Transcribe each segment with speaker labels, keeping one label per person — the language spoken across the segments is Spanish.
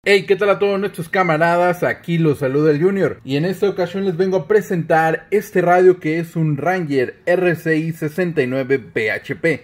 Speaker 1: Hey, ¿qué tal a todos nuestros camaradas? Aquí los saluda el Junior y en esta ocasión les vengo a presentar este radio que es un Ranger RCI 69 BHP.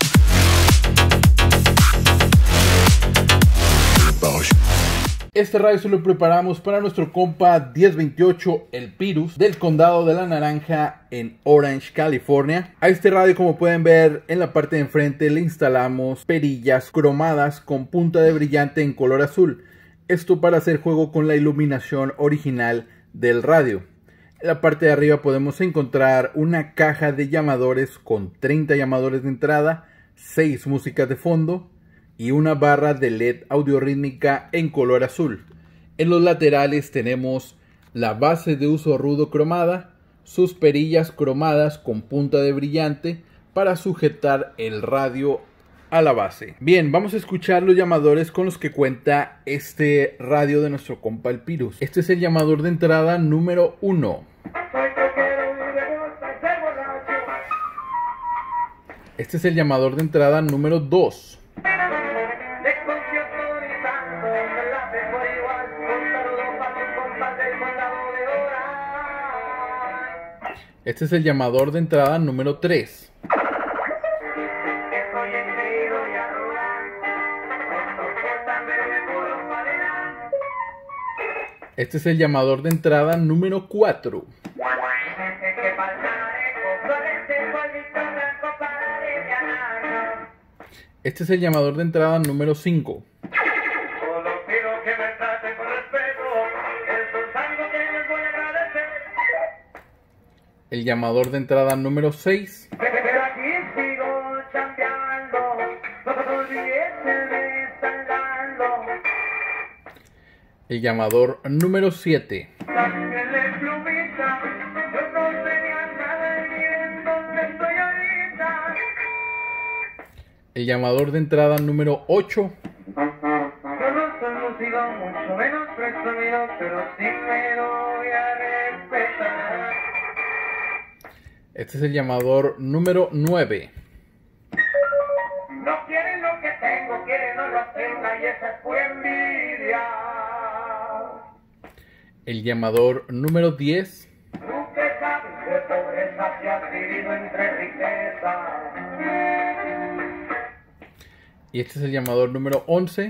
Speaker 1: Este radio se lo preparamos para nuestro compa 1028 El Pirus del condado de La Naranja en Orange, California. A este radio, como pueden ver en la parte de enfrente, le instalamos perillas cromadas con punta de brillante en color azul. Esto para hacer juego con la iluminación original del radio. En la parte de arriba podemos encontrar una caja de llamadores con 30 llamadores de entrada, 6 músicas de fondo y una barra de LED audiorítmica en color azul. En los laterales tenemos la base de uso rudo cromada, sus perillas cromadas con punta de brillante para sujetar el radio a la base. Bien, vamos a escuchar los llamadores con los que cuenta este radio de nuestro compa El Pirus. Este es el llamador de entrada número 1. Este es el llamador de entrada número 2. Este es el llamador de entrada número 3. Este es el llamador de entrada número 4. Este es el llamador de entrada número 5. El llamador de entrada número 6. El llamador número 7. El llamador de entrada número 8. Este es el llamador número 9.
Speaker 2: No quieren lo que tengo, quieren no lo tenga y esa es pura envidia.
Speaker 1: El llamador número 10.
Speaker 2: Tú que sabes de pobreza se has vivido entre riqueza.
Speaker 1: Y este es el llamador número 11.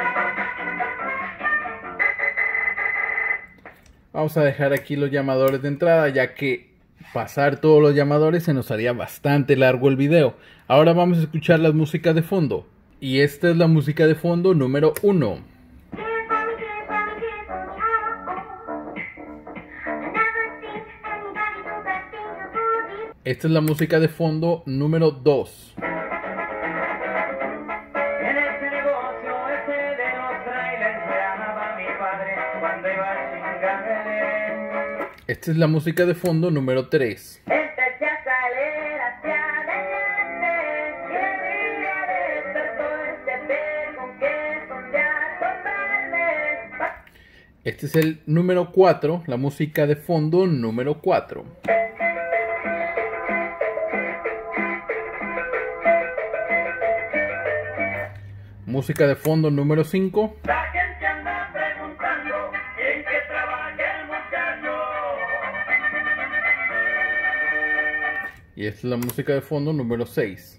Speaker 1: Vamos a dejar aquí los llamadores de entrada, ya que pasar todos los llamadores se nos haría bastante largo el video. Ahora vamos a escuchar las músicas de fondo. Y esta es la música de fondo número 1. Esta es la música de fondo número 2.
Speaker 2: En ese negocio ese de los trailers me amaba mi padre cuando iba a chingarle.
Speaker 1: Esta es la música de fondo número 3.
Speaker 2: Empecé a salir hacia adelante y el día despertó este pez con que sondear totalmente.
Speaker 1: Este es el número 4, la música de fondo número 4. Música de fondo número 5.
Speaker 2: La gente anda preguntando en qué trabaja el muchacho.
Speaker 1: Y esta es la música de fondo número 6.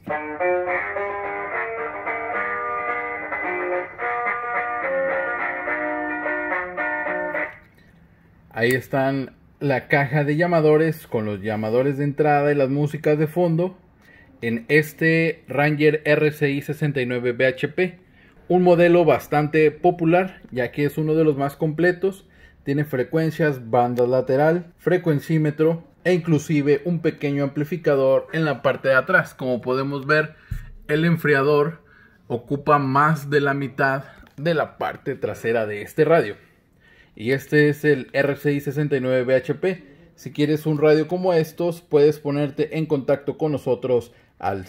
Speaker 1: Ahí están la caja de llamadores con los llamadores de entrada y las músicas de fondo en este Ranger RCI 69 BHP. Un modelo bastante popular, ya que es uno de los más completos. Tiene frecuencias, banda lateral, frecuencímetro e inclusive un pequeño amplificador en la parte de atrás. Como podemos ver, el enfriador ocupa más de la mitad de la parte trasera de este radio. Y este es el RCI 69 BHP. Si quieres un radio como estos, puedes ponerte en contacto con nosotros al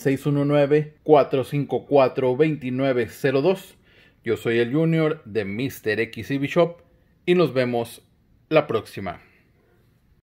Speaker 1: 619-454-2902. Yo soy el Junior de Mr. XCB Shop y nos vemos la próxima.